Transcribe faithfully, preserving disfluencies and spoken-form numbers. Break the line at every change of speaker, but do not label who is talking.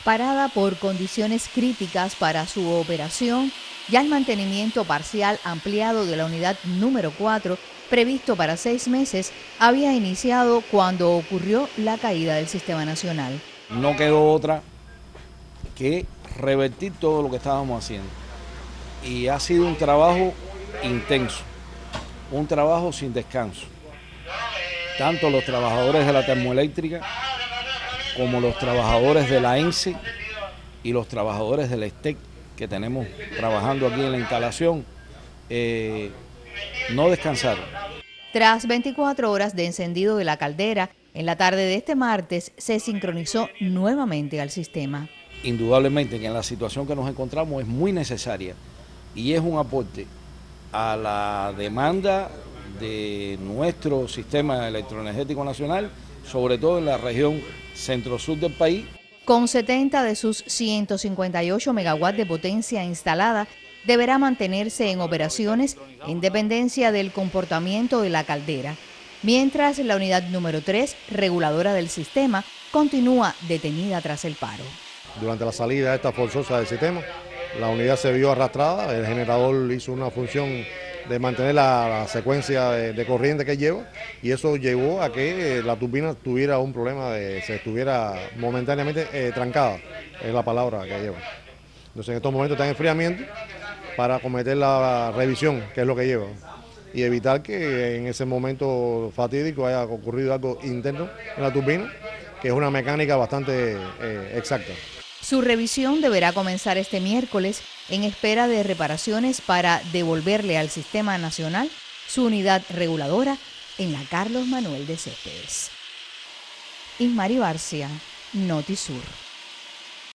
Parada por condiciones críticas para su operación, ya el mantenimiento parcial ampliado de la unidad número cuatro, previsto para seis meses, había iniciado cuando ocurrió la caída del sistema nacional.
No quedó otra que revertir todo lo que estábamos haciendo. Y ha sido un trabajo intenso, un trabajo sin descanso. Tanto los trabajadores de la termoeléctrica como los trabajadores de la ENSE y los trabajadores del ESTEC que tenemos trabajando aquí en la instalación, eh, no descansaron.
Tras veinticuatro horas de encendido de la caldera, en la tarde de este martes se sincronizó nuevamente al sistema.
Indudablemente que en la situación que nos encontramos es muy necesaria y es un aporte a la demanda de nuestro sistema electroenergético nacional, sobre todo en la región centro-sur del país.
Con setenta de sus ciento cincuenta y ocho megawatts de potencia instalada, deberá mantenerse en operaciones en dependencia del comportamiento de la caldera, mientras la unidad número tres, reguladora del sistema, continúa detenida tras el paro.
Durante la salida esta forzosa del sistema, la unidad se vio arrastrada, el generador hizo una función de mantener la, la secuencia de, de corriente que lleva y eso llevó a que la turbina tuviera un problema, de se estuviera momentáneamente eh, trancada, es la palabra que lleva. Entonces en estos momentos está en enfriamiento para cometer la revisión, que es lo que lleva, y evitar que en ese momento fatídico haya ocurrido algo interno en la turbina, que es una mecánica bastante eh, exacta.
Su revisión deberá comenzar este miércoles en espera de reparaciones para devolverle al Sistema Nacional su unidad reguladora en la Carlos Manuel de Céspedes. Ismari Barcia, Notisur.